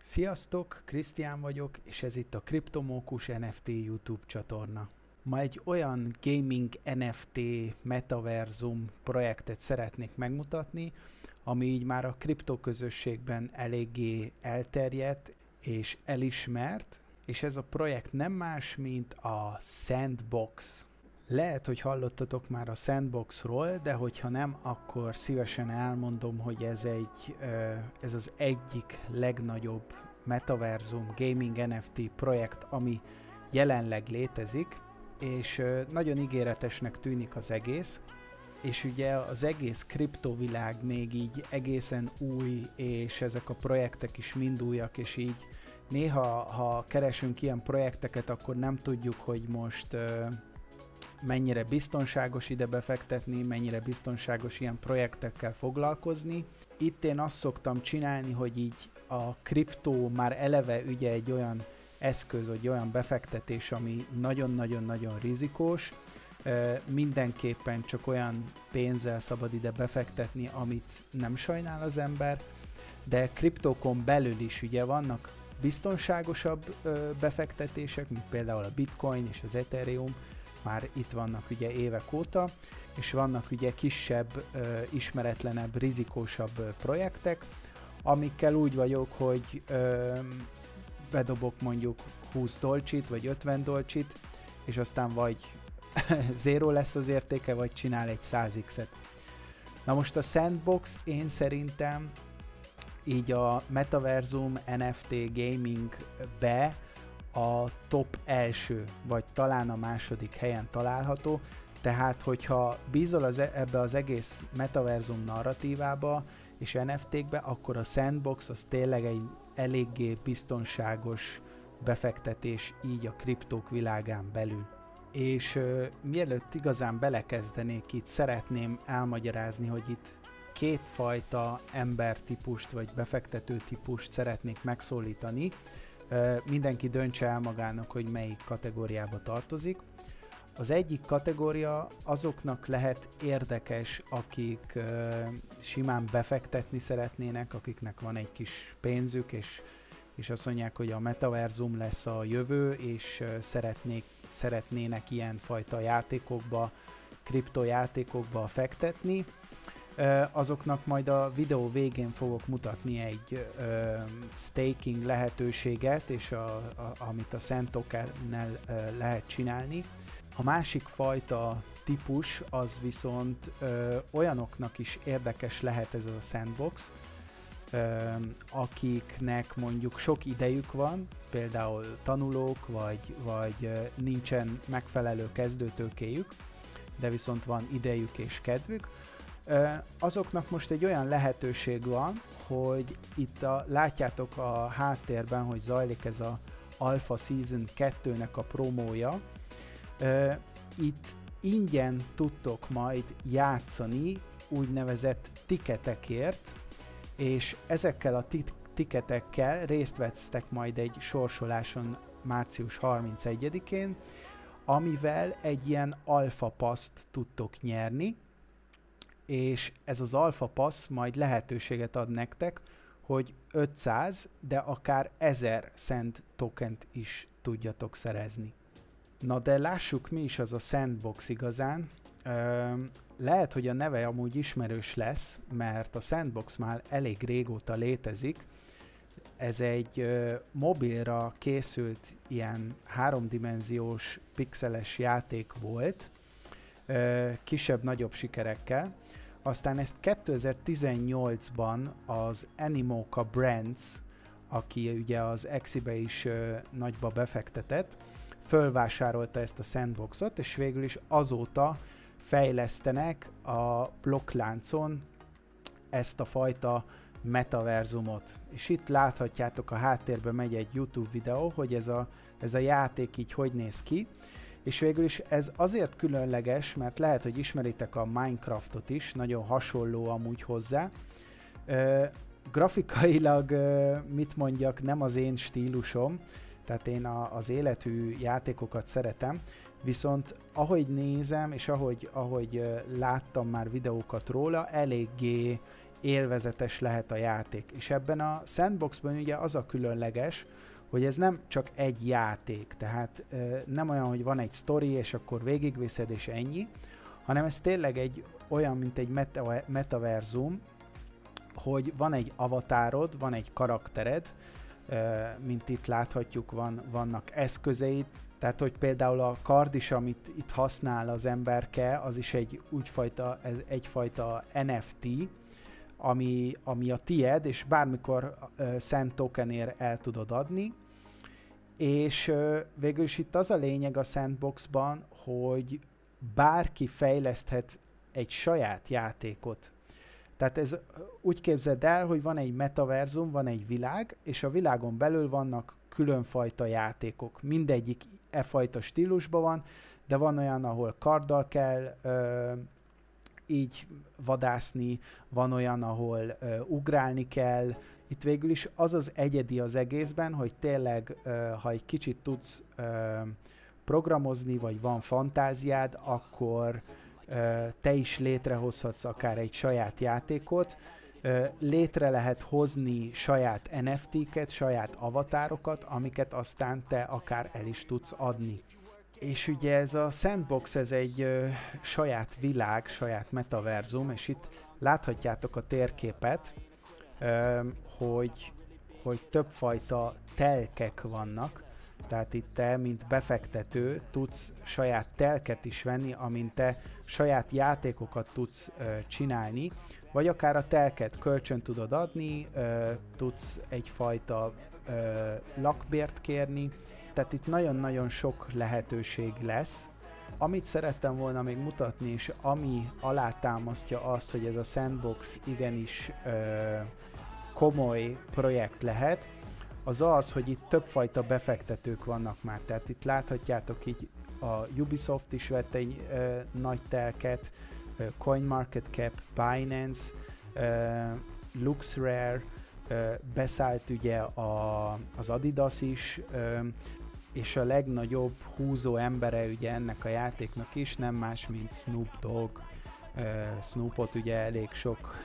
Sziasztok, Krisztián vagyok, és ez itt a Kriptomókus NFT YouTube csatorna. Ma egy olyan gaming NFT metaverzum projektet szeretnék megmutatni, ami így már a kriptoközösségben eléggé elterjedt és elismert, és ez a projekt nem más, mint a Sandbox. Lehet, hogy hallottatok már a Sandboxról, de hogyha nem, akkor szívesen elmondom, hogy ez az egyik legnagyobb metaverzum gaming NFT projekt, ami jelenleg létezik, és nagyon ígéretesnek tűnik az egész, és ugye az egész kriptovilág még így egészen új, és ezek a projektek is mind újak, és így néha, ha keresünk ilyen projekteket, akkor nem tudjuk, hogy most mennyire biztonságos ide befektetni, mennyire biztonságos ilyen projektekkel foglalkozni. Itt én azt szoktam csinálni, hogy így a kriptó már eleve ugye egy olyan eszköz, vagy olyan befektetés, ami nagyon-nagyon-nagyon rizikós. Mindenképpen csak olyan pénzzel szabad ide befektetni, amit nem sajnál az ember, de kriptókon belül is ugye vannak biztonságosabb befektetések, mint például a Bitcoin és az Ethereum, már itt vannak ugye évek óta, és vannak ugye kisebb, ismeretlenebb, rizikósabb projektek, amikkel úgy vagyok, hogy bedobok mondjuk 20 dolcsit, vagy 50 dolcsit, és aztán vagy zéro lesz az értéke, vagy csinál egy 100x-et. Na most a Sandbox én szerintem így a Metaversum NFT Gaming-be a top első, vagy talán a második helyen található, tehát hogyha bízol ebbe az egész metaverzum narratívába és NFT-kbe, akkor a Sandbox az tényleg egy eléggé biztonságos befektetés így a kriptók világán belül. És mielőtt igazán belekezdenék, itt szeretném elmagyarázni, hogy itt kétfajta embertípust vagy befektető típust szeretnék megszólítani. Mindenki döntse el magának, hogy melyik kategóriába tartozik. Az egyik kategória azoknak lehet érdekes, akik simán befektetni szeretnének, akiknek van egy kis pénzük, és azt mondják, hogy a metaverzum lesz a jövő, és szeretnének ilyenfajta játékokba, kriptojátékokba fektetni. Azoknak majd a videó végén fogok mutatni egy staking lehetőséget, és amit a Sand Tokennel lehet csinálni. A másik fajta típus az viszont olyanoknak is érdekes lehet ez a Sandbox, akiknek mondjuk sok idejük van, például tanulók, vagy nincsen megfelelő kezdőtőkéjük, de viszont van idejük és kedvük. Azoknak most egy olyan lehetőség van, hogy itt látjátok a háttérben, hogy zajlik ez a Alpha Season 2-nek a promója. Itt ingyen tudtok majd játszani úgynevezett tiketekért, és ezekkel a tiketekkel részt vesztek majd egy sorsoláson március 31-én, amivel egy ilyen Alpha Passt tudtok nyerni, és ez az Alpha Pass majd lehetőséget ad nektek, hogy 500, de akár 1000 Sand tokent is tudjatok szerezni. Na de lássuk, mi is az a Sandbox igazán. Lehet, hogy a neve amúgy ismerős lesz, mert a Sandbox már elég régóta létezik. Ez egy mobilra készült ilyen háromdimenziós pixeles játék volt, kisebb-nagyobb sikerekkel. Aztán ezt 2018-ban az Animoca Brands, aki ugye az Exi-be is nagyba befektetett, fölvásárolta ezt a Sandboxot, és végül is azóta fejlesztenek a blokkláncon ezt a fajta metaverzumot. És itt láthatjátok, a háttérben megy egy YouTube videó, hogy ez a játék így hogy néz ki, és végül is ez azért különleges, mert lehet, hogy ismeritek a Minecraftot is, nagyon hasonló amúgy hozzá. Grafikailag, mit mondjak, nem az én stílusom, tehát én az élethű játékokat szeretem, viszont ahogy nézem, és ahogy láttam már videókat róla, eléggé élvezetes lehet a játék. És ebben a sandboxban ugye az a különleges, hogy ez nem csak egy játék, tehát nem olyan, hogy van egy sztori, és akkor végigviszed, és ennyi, hanem ez tényleg egy olyan, mint egy metaverzum, hogy van egy avatárod, van egy karaktered, mint itt láthatjuk, vannak eszközeid, tehát hogy például a kard is, amit itt használ az emberke, az is egyfajta NFT, ami a tied, és bármikor Sand tokenért el tudod adni, és végül is itt az a lényeg a Sandboxban, hogy bárki fejleszthet egy saját játékot. Tehát ez úgy képzeld el, hogy van egy metaverzum, van egy világ, és a világon belül vannak különfajta játékok. Mindegyik fajta stílusban van, de van olyan, ahol karddal kell így vadászni, van olyan, ahol ugrálni kell. Itt végül is az egyedi az egészben, hogy tényleg, ha egy kicsit tudsz programozni, vagy van fantáziád, akkor te is létrehozhatsz akár egy saját játékot, létre lehet hozni saját NFT-ket, saját avatárokat, amiket aztán te akár el is tudsz adni. És ugye ez a Sandbox, ez egy saját világ, saját metaverzum, és itt láthatjátok a térképet, hogy többfajta telkek vannak, tehát itt te, mint befektető tudsz saját telket is venni, amint te saját játékokat tudsz csinálni, vagy akár a telket kölcsön tudod adni, tudsz egyfajta lakbért kérni, tehát itt nagyon-nagyon sok lehetőség lesz. Amit szerettem volna még mutatni, és ami alátámasztja azt, hogy ez a Sandbox igenis komoly projekt lehet, az az, hogy itt többfajta befektetők vannak már. Tehát itt láthatjátok, így a Ubisoft is vett egy nagy telket, CoinMarketCap, Binance, LuxRare, beszállt ugye az Adidas is, és a legnagyobb húzó embere ugye ennek a játéknak is nem más, mint Snoop Dogg. Snoopot ugye elég sok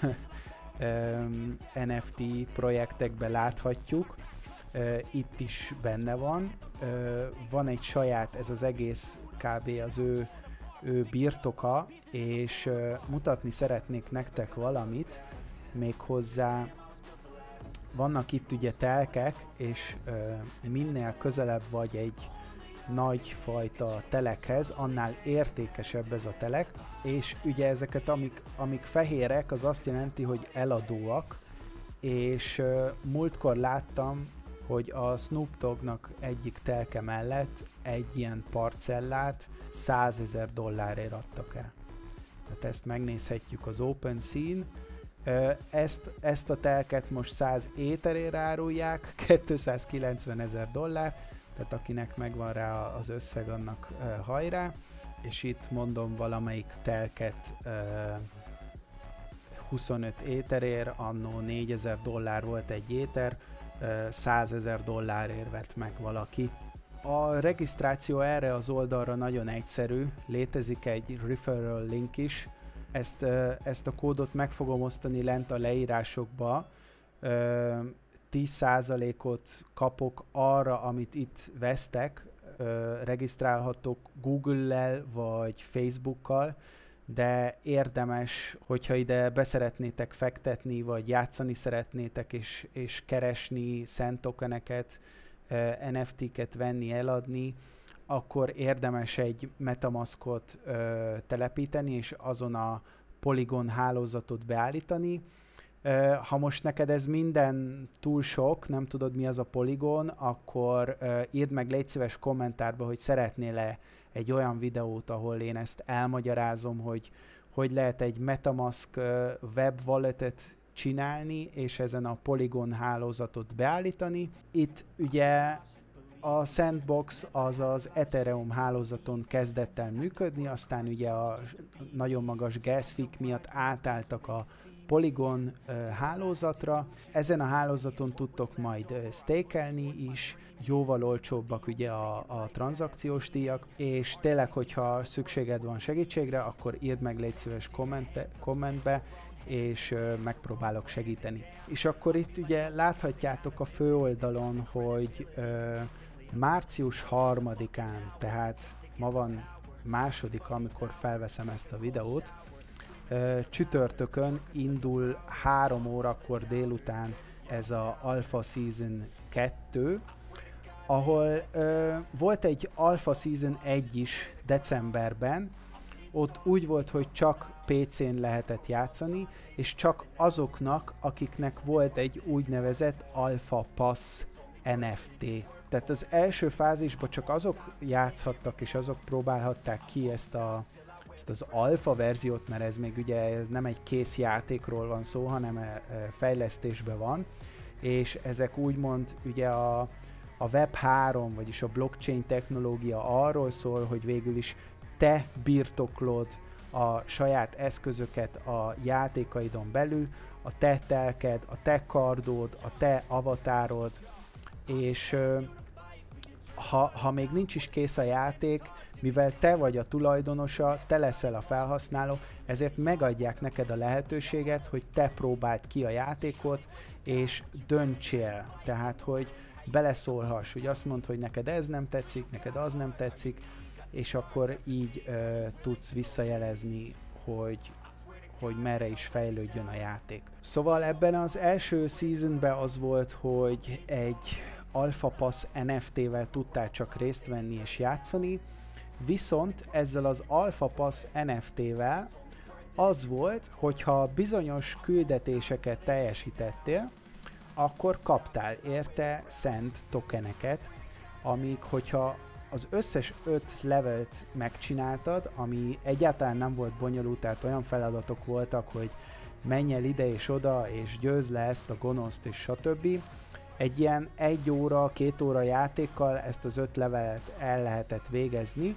NFT projektekben láthatjuk. Itt is benne van. Van egy saját, ez az egész kb. Az ő birtoka, és mutatni szeretnék nektek valamit, méghozzá vannak itt ugye telkek, és minél közelebb vagy egy nagy fajta telekhez, annál értékesebb ez a telek, és ugye ezeket, amik fehérek, az azt jelenti, hogy eladóak, és múltkor láttam, hogy a Snoop Doggnak egyik telke mellett egy ilyen parcellát $100,000 adtak el. Tehát ezt megnézhetjük az OpenSea-n. Ezt a telket most 100 éterére árulják, $290,000, tehát akinek megvan rá az összeg, annak hajrá, és itt mondom valamelyik telket 25 éterér, annó $4,000 volt egy éter, $100,000 vett meg valaki. A regisztráció erre az oldalra nagyon egyszerű, létezik egy referral link is, ezt a kódot meg fogom osztani lent a leírásokba, 10%-ot kapok arra, amit itt vesztek, regisztrálhatok Google-lel vagy Facebookkal, de érdemes, hogyha ide beszeretnétek fektetni, vagy játszani szeretnétek, és keresni Sand tokeneket, NFT-ket venni, eladni, akkor érdemes egy Metamaskot telepíteni, és azon a Polygon hálózatot beállítani. Ha most neked ez minden túl sok, nem tudod mi az a Polygon, akkor írd meg légy szíves kommentárba, hogy szeretnél-e egy olyan videót, ahol én ezt elmagyarázom, hogy lehet egy Metamask web walletet csinálni, és ezen a Polygon hálózatot beállítani. Itt ugye a Sandbox az Ethereum hálózaton kezdett el működni, aztán ugye a nagyon magas gas fee miatt átálltak a Polygon hálózatra. Ezen a hálózaton tudtok majd stakelni is, jóval olcsóbbak ugye a tranzakciós díjak, és tényleg, hogyha szükséged van segítségre, akkor írd meg légy szíves kommentbe, és megpróbálok segíteni. És akkor itt ugye láthatjátok a főoldalon, hogy március 3-án, tehát ma van másodika, amikor felveszem ezt a videót, csütörtökön indul 3 órakor délután ez a Alpha Season 2, ahol volt egy Alpha Season 1 is decemberben, ott úgy volt, hogy csak PC-n lehetett játszani, és csak azoknak, akiknek volt egy úgynevezett Alpha Pass NFT. Tehát az első fázisban csak azok játszhattak, és azok próbálhatták ki ezt az alfa verziót, mert ez még ugye ez nem egy kész játékról van szó, hanem fejlesztésben van, és ezek úgymond ugye a Web3, vagyis a blockchain technológia arról szól, hogy végül is te birtoklod a saját eszközöket a játékaidon belül, a te telked, a te kardod, a te avatárod, és ha még nincs is kész a játék, mivel te vagy a tulajdonosa, te leszel a felhasználó, ezért megadják neked a lehetőséget, hogy te próbáld ki a játékot, és döntsél. Tehát, hogy beleszólhass, hogy azt mondd, hogy neked ez nem tetszik, neked az nem tetszik, és akkor így tudsz visszajelezni, hogy merre is fejlődjön a játék. Szóval ebben az első seasonben az volt, hogy egy Alpha Pass NFT-vel tudtál csak részt venni és játszani, viszont ezzel az Alpha Pass NFT-vel az volt, hogyha bizonyos küldetéseket teljesítettél, akkor kaptál érte Sand tokeneket, amíg hogyha az összes 5 levelt megcsináltad, ami egyáltalán nem volt bonyolult, tehát olyan feladatok voltak, hogy menj el ide és oda, és győzd le ezt a gonoszt, és stb. Egy ilyen 1 óra, 2 óra játékkal ezt az 5 levelet el lehetett végezni,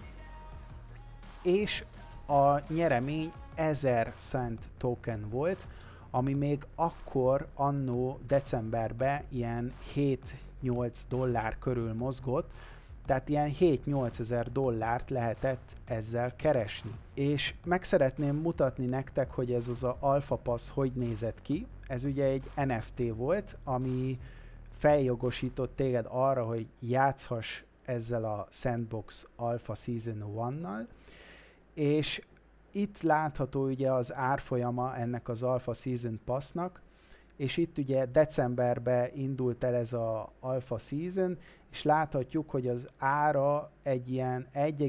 és a nyeremény 1000 Sand token volt, ami még akkor annó decemberben ilyen 7-8 dollár körül mozgott, tehát ilyen 7-8 ezer dollárt lehetett ezzel keresni. És meg szeretném mutatni nektek, hogy ez az a Alpha Pass hogy nézett ki. Ez ugye egy NFT volt, ami feljogosított téged arra, hogy játszhass ezzel a Sandbox Alpha Season 1-nal, és itt látható ugye az árfolyama ennek az Alpha Season Passnak, és itt ugye decemberben indult el ez a Alpha Season, és láthatjuk, hogy az ára egy ilyen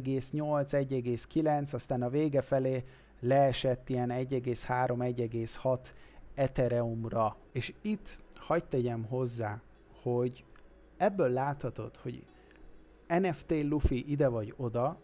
1,8-1,9, aztán a vége felé leesett ilyen 1,3-1,6 Ethereumra. És itt hagyd tegyem hozzá, hogy ebből láthatod, hogy NFT Luffy ide vagy oda,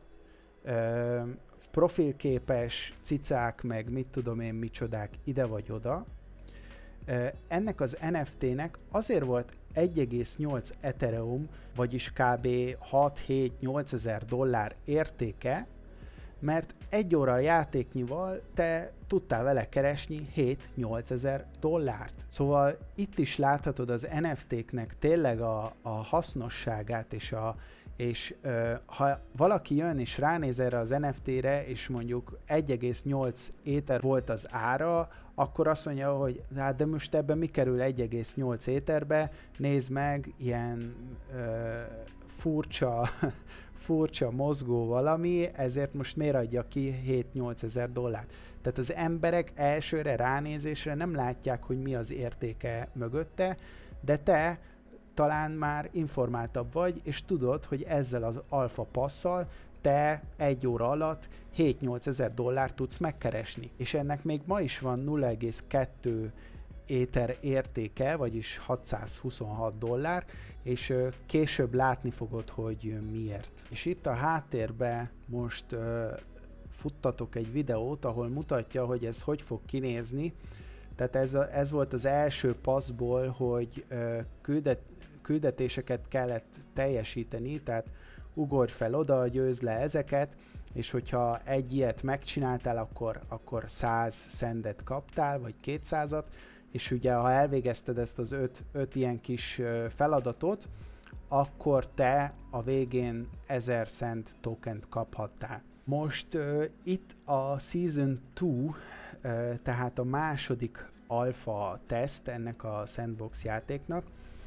profilképes cicák, meg mit tudom én micsodák ide vagy oda. Ennek az NFT-nek azért volt 1,8 Ethereum, vagyis kb. 6-7-8 ezer dollár értéke, mert 1 óra játéknyival te tudtál vele keresni 7-8 ezer dollárt. Szóval itt is láthatod az NFT-knek tényleg a hasznosságát, és ha valaki jön és ránéz erre az NFT-re, és mondjuk 1,8 éter volt az ára, akkor azt mondja, hogy hát de most ebben mi kerül 1,8 éterbe, nézd meg, ilyen furcsa mozgó valami, ezért most miért adja ki 7-8 ezer dollárt. Tehát az emberek elsőre ránézésre nem látják, hogy mi az értéke mögötte, de te talán már informáltabb vagy, és tudod, hogy ezzel az Alpha Passzal te 1 óra alatt 7-8 ezer dollárt tudsz megkeresni. És ennek még ma is van 0,2 éter értéke, vagyis 626 dollár, és később látni fogod, hogy miért. És itt a háttérben most futtatok egy videót, ahol mutatja, hogy ez hogy fog kinézni. Tehát ez volt az első passzból, hogy küldetéseket kellett teljesíteni, tehát ugorj fel oda, győzd le ezeket, és hogyha egy ilyet megcsináltál, akkor 100 szendet kaptál, vagy 200-at, és ugye ha elvégezted ezt az 5 ilyen kis feladatot, akkor te a végén 1000 Sand tokent kaphattál. Most itt a Season 2 tehát a második alfa teszt ennek a sandbox játéknak.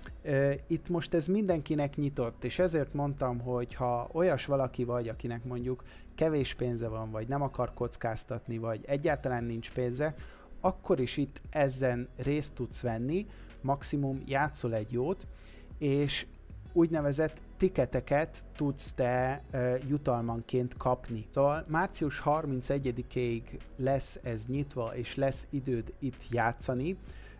Itt most ez mindenkinek nyitott, és ezért mondtam, hogy ha olyas valaki vagy, akinek mondjuk kevés pénze van, vagy nem akar kockáztatni, vagy egyáltalán nincs pénze, akkor is itt ezen részt tudsz venni, maximum játszol egy jót, és úgynevezett tiketeket tudsz te jutalmanként kapni. Szóval március 31-ig lesz ez nyitva, és lesz időd itt játszani.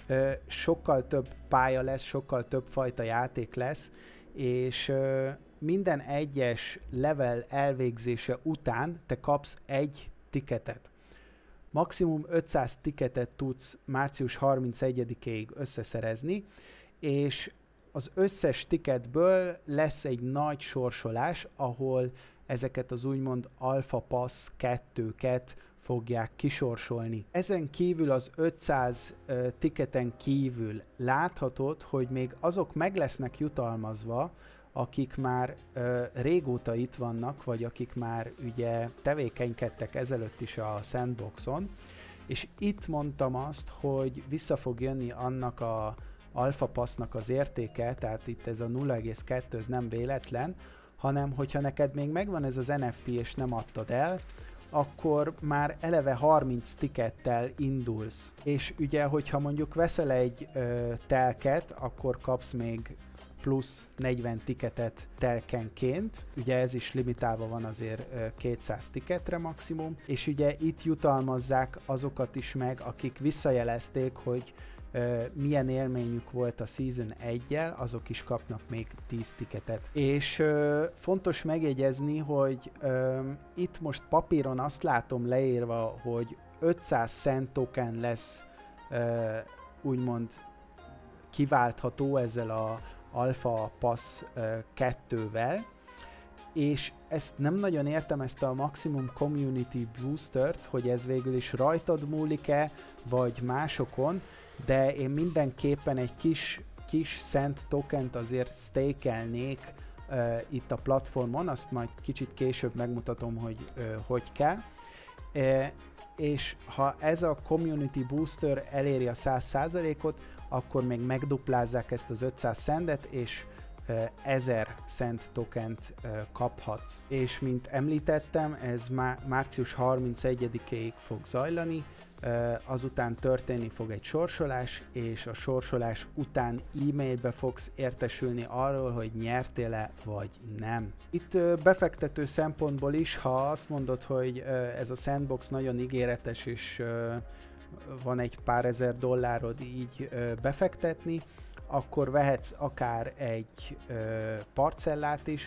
Sokkal több pálya lesz, sokkal több fajta játék lesz, és minden egyes level elvégzése után te kapsz egy tiketet. Maximum 500 tiketet tudsz március 31-ig összeszerezni, és az összes tiketből lesz egy nagy sorsolás, ahol ezeket az úgymond Alpha Pass 2-ket fogják kisorsolni. Ezen kívül az 500 tiketen kívül láthatod, hogy még azok meg lesznek jutalmazva, akik már régóta itt vannak, vagy akik már ugye tevékenykedtek ezelőtt is a sandboxon, és itt mondtam azt, hogy vissza fog jönni annak a Alpha Passnak az értéke, tehát itt ez a 0,2, ez nem véletlen, hanem hogyha neked még megvan ez az NFT és nem adtad el, akkor már eleve 30 tikettel indulsz. És ugye, hogyha mondjuk veszel egy telket, akkor kapsz még plusz 40 tiketet telkenként, ugye ez is limitálva van azért 200 tiketre maximum, és ugye itt jutalmazzák azokat is meg, akik visszajelezték, hogy milyen élményük volt a Season 1-jel, azok is kapnak még 10 tiketet. És fontos megjegyezni, hogy itt most papíron azt látom leírva, hogy 500 cent token lesz úgymond kiváltható ezzel a Alpha Pass 2-vel, és ezt nem nagyon értem, ezt a Maximum Community Boostert, hogy ez végül is rajtad múlik-e, vagy másokon, de én mindenképpen egy kis cent tokent azért stakelnék itt a platformon, azt majd kicsit később megmutatom, hogy hogy kell. És ha ez a Community Booster eléri a 100%-ot, akkor még megduplázzák ezt az 500 centet, és 1000 cent tokent kaphatsz. És mint említettem, ez március 31-ig fog zajlani, azután történni fog egy sorsolás, és a sorsolás után e-mailbe fogsz értesülni arról, hogy nyertél-e vagy nem. Itt befektető szempontból is, ha azt mondod, hogy ez a sandbox nagyon ígéretes, és van egy pár ezer dollárod így befektetni, akkor vehetsz akár egy parcellát is,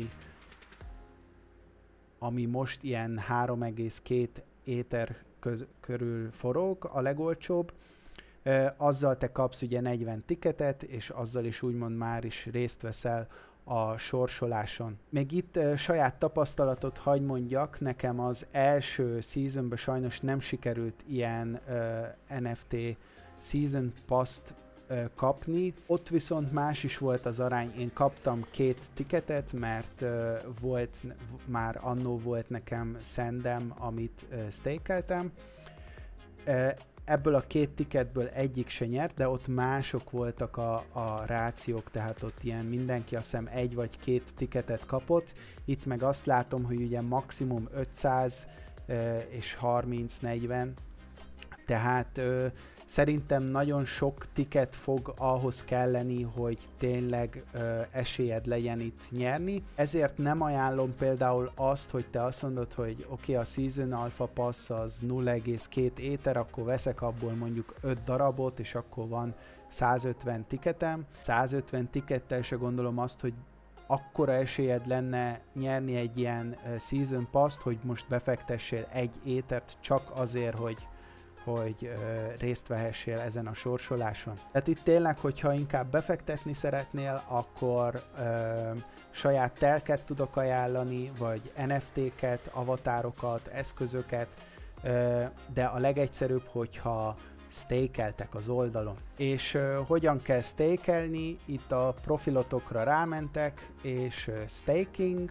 ami most ilyen 3,2 éter körül forog, a legolcsóbb. Azzal te kapsz ugye 40 tiketet, és azzal is úgymond már is részt veszel a sorsoláson. Még itt saját tapasztalatot hagy mondjak, nekem az első seasonben sajnos nem sikerült ilyen NFT Season Pass-t kapni. Ott viszont más is volt az arány, én kaptam 2 tiketet, mert már annó volt nekem sandem, amit stakeltem. Ebből a 2 tiketből egyik se nyert, de ott mások voltak a rációk, tehát ott ilyen mindenki azt hiszem 1 vagy 2 tiketet kapott. Itt meg azt látom, hogy ugye maximum 500 és 30-40, tehát szerintem nagyon sok tiket fog ahhoz kelleni, hogy tényleg esélyed legyen itt nyerni. Ezért nem ajánlom például azt, hogy te azt mondod, hogy oké, a Season Alpha Pass az 0,2 éter, akkor veszek abból mondjuk 5 darabot, és akkor van 150 tiketem. 150 tikettel se gondolom azt, hogy akkora esélyed lenne nyerni egy ilyen Season Pass-t, hogy most befektessél 1 étert csak azért, hogy részt vehessél ezen a sorsoláson. Tehát itt tényleg, hogyha inkább befektetni szeretnél, akkor saját telket tudok ajánlani, vagy NFT-ket, avatárokat, eszközöket, de a legegyszerűbb, hogyha stakeltek az oldalon. És hogyan kell stakelni? Itt a profilotokra rámentek, és staking,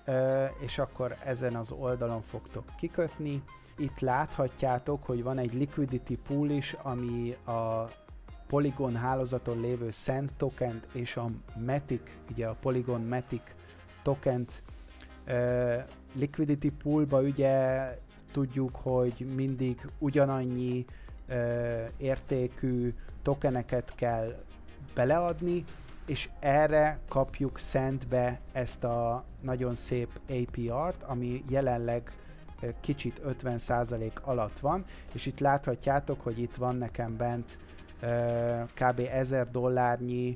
és akkor ezen az oldalon fogtok kikötni. Itt láthatjátok, hogy van egy liquidity pool is, ami a Polygon hálózaton lévő Sand tokent és a Matic, ugye a Polygon Matic tokent liquidity poolba ugye tudjuk, hogy mindig ugyanannyi értékű tokeneket kell beleadni, és erre kapjuk Sandbe ezt a nagyon szép APR-t, ami jelenleg kicsit 50% alatt van, és itt láthatjátok, hogy itt van nekem bent kb. $1000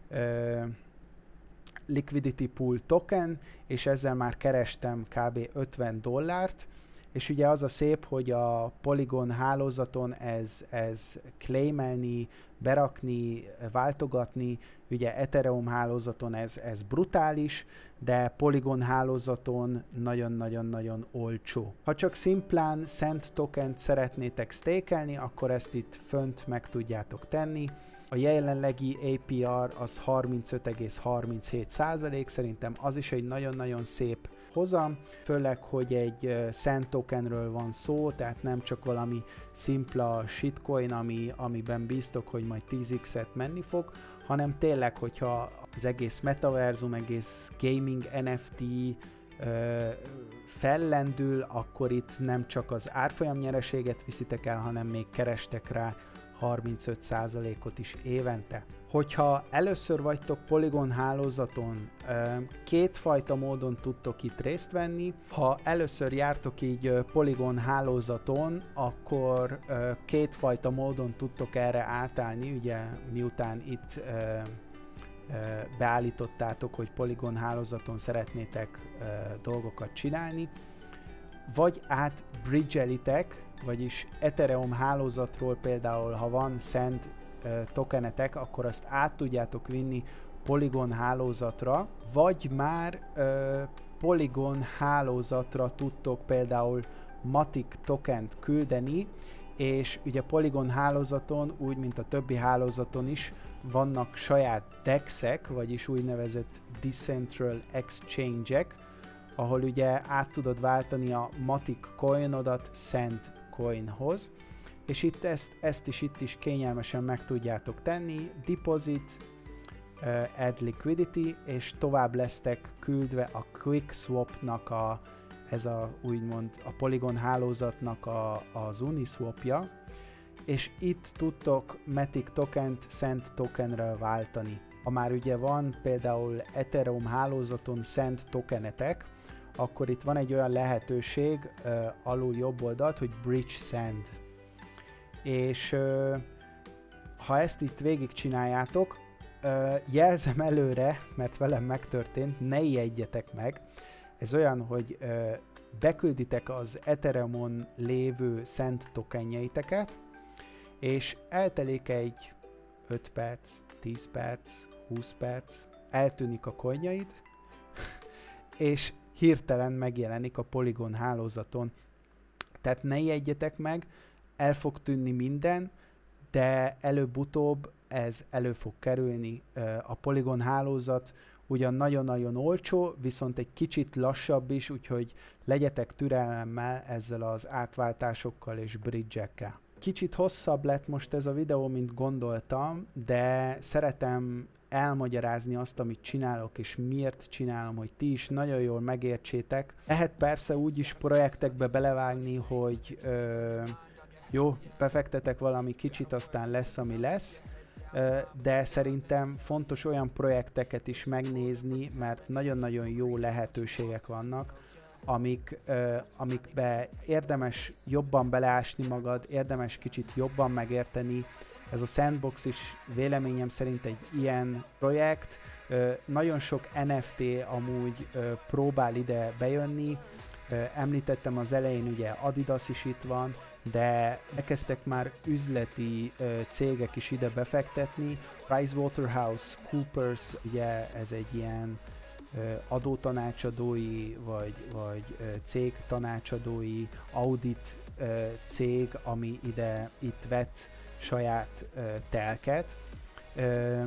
liquidity pool token, és ezzel már kerestem kb. $50, és ugye az a szép, hogy a Polygon hálózaton ez claimelni, berakni, váltogatni, ugye Ethereum hálózaton ez brutális, de Polygon hálózaton nagyon-nagyon-nagyon olcsó. Ha csak szimplán Sand tokent szeretnétek stakelni, akkor ezt itt fönt meg tudjátok tenni. A jelenlegi APR az 35,37%, szerintem az is egy nagyon-nagyon szép hozam, főleg, hogy egy Sand tokenről van szó, tehát nem csak valami szimpla shitcoin, amiben bíztok, hogy majd 10x-et menni fog, hanem tényleg, hogyha az egész metaverzum, egész gaming NFT fellendül, akkor itt nem csak az árfolyam nyereséget viszitek el, hanem még kerestek rá 35%-ot is évente. Hogyha először vagytok Polygon hálózaton, kétfajta módon tudtok itt részt venni. Ha először jártok így Polygon hálózaton, akkor kétfajta módon tudtok erre átállni, ugye miután itt beállítottátok, hogy Polygon hálózaton szeretnétek dolgokat csinálni, vagy átbridgelitek, vagyis Ethereum hálózatról például, ha van Sand tokenetek, akkor azt át tudjátok vinni Polygon hálózatra, vagy már Polygon hálózatra tudtok például Matic tokent küldeni, és ugye Polygon hálózaton, úgy mint a többi hálózaton is, vannak saját DEX-ek, vagyis úgynevezett Decentral Exchange-ek, ahol ugye át tudod váltani a Matic coinodat Sand coinhoz, és itt ezt is itt is kényelmesen meg tudjátok tenni, deposit, add liquidity, és tovább lesztek küldve a QuickSwap-nak ez a úgymond a Polygon hálózatnak az Uniswapja, és itt tudtok Matic tokent Sand tokenre váltani. Ha már ugye van például Ethereum hálózaton Sand tokenetek, akkor itt van egy olyan lehetőség alul jobb oldalt, hogy Bridge Sand. És ha ezt itt végigcsináljátok, jelzem előre, mert velem megtörtént, ne ijedjetek meg. Ez olyan, hogy bekülditek az Ethereumon lévő Sand tokenjeiteket, és eltelik egy 5 perc, 10 perc, 20 perc, eltűnik a coinjaid, és hirtelen megjelenik a Polygon hálózaton. Tehát ne ijedjetek meg, el fog tűnni minden, de előbb-utóbb ez elő fog kerülni. A Polygon hálózat ugyan nagyon-nagyon olcsó, viszont egy kicsit lassabb is, úgyhogy legyetek türelemmel ezzel az átváltásokkal és bridge-ekkel. Kicsit hosszabb lett most ez a videó, mint gondoltam, de szeretem elmagyarázni azt, amit csinálok, és miért csinálom, hogy ti is nagyon jól megértsétek. Lehet persze úgy is projektekbe belevágni, hogy jó, befektetek valami kicsit, aztán lesz, ami lesz, de szerintem fontos olyan projekteket is megnézni, mert nagyon-nagyon jó lehetőségek vannak, amikbe érdemes jobban beleásni magad, érdemes kicsit jobban megérteni. Ez a Sandbox is véleményem szerint egy ilyen projekt. Nagyon sok NFT amúgy próbál ide bejönni. Említettem az elején, ugye Adidas is itt van, de elkezdtek már üzleti cégek is ide befektetni. PricewaterhouseCoopers, ugye ez egy ilyen adótanácsadói vagy cég tanácsadói audit cég, ami itt vett saját telket.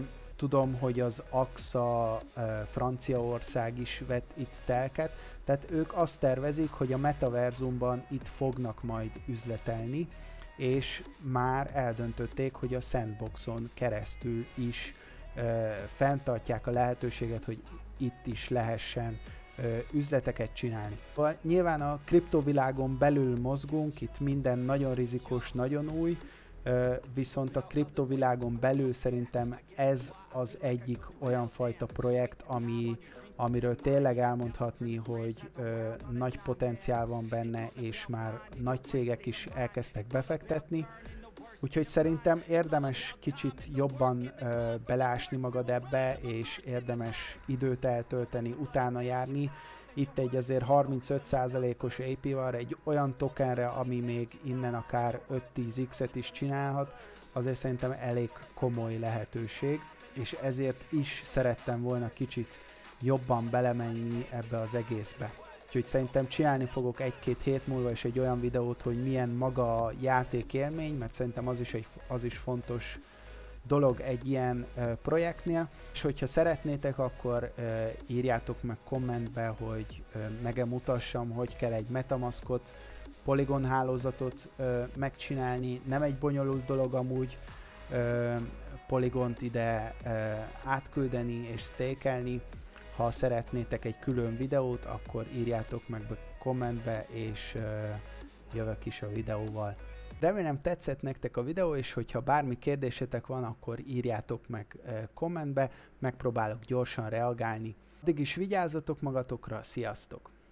tudom, hogy az AXA Franciaország is vett itt telket, tehát ők azt tervezik, hogy a metaverzumban itt fognak majd üzletelni, és már eldöntötték, hogy a Sandboxon keresztül is fenntartják a lehetőséget, hogy itt is lehessen üzleteket csinálni. Nyilván a kriptovilágon belül mozgunk, itt minden nagyon rizikós, nagyon új, viszont a kriptovilágon belül szerintem ez az egyik olyan fajta projekt, amiről tényleg elmondhatni, hogy nagy potenciál van benne, és már nagy cégek is elkezdtek befektetni. Úgyhogy szerintem érdemes kicsit jobban beleásni magad ebbe, és érdemes időt eltölteni, utána járni. Itt egy azért 35%-os APR egy olyan tokenre, ami még innen akár 5-10x-et is csinálhat, azért szerintem elég komoly lehetőség, és ezért is szerettem volna kicsit jobban belemenni ebbe az egészbe. Úgyhogy szerintem csinálni fogok 1-2 hét múlva is egy olyan videót, hogy milyen maga a játékélmény, mert szerintem az is fontos dolog egy ilyen projektnél, és hogyha szeretnétek, akkor írjátok meg kommentbe, hogy megemutassam, hogy kell egy Metamaskot, Polygon hálózatot megcsinálni. Nem egy bonyolult dolog amúgy Polygont ide átküldeni és stakelni. Ha szeretnétek egy külön videót, akkor írjátok meg kommentbe, és jövök is a videóval. Remélem tetszett nektek a videó, és hogyha bármi kérdésetek van, akkor írjátok meg kommentbe, megpróbálok gyorsan reagálni. Addig is vigyázzatok magatokra, sziasztok!